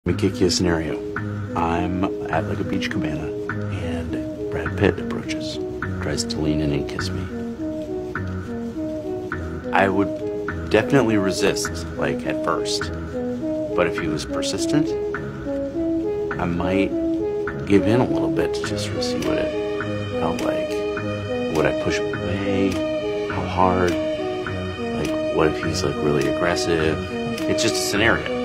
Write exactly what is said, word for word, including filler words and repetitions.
Let me kick you a scenario. I'm at like a beach cabana and Brad Pitt approaches, tries to lean in and kiss me. I would definitely resist, like at first, but if he was persistent, I might give in a little bit to just sort of see what it felt like. Would I push him away? How hard? Like, what if he's like really aggressive? It's just a scenario.